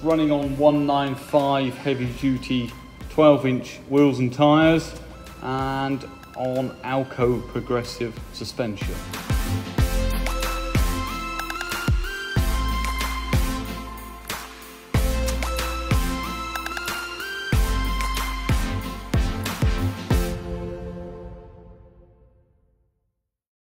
running on 195 heavy duty 12-inch wheels and tyres and on Alco progressive suspension.